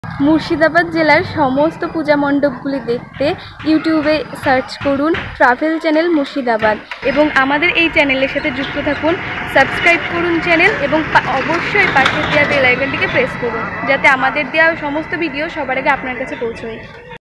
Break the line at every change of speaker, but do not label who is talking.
মুর্শিদাবাদ জেলার সমস্ত পূজা মণ্ডপগুলি দেখতে ইউটিউবে সার্চ করুন ট্রাভেল চ্যানেল মুর্শিদাবাদ এবং আমাদের এই চ্যানেলের সাথে যুক্ত থাকুন। সাবস্ক্রাইব করুন চ্যানেল এবং অবশ্যই পাশের দেওয়া বেল আইকনটিকে প্রেস করুন যাতে আমাদের দেওয়া সমস্ত ভিডিও সবার আগে আপনার কাছে পৌঁছয়।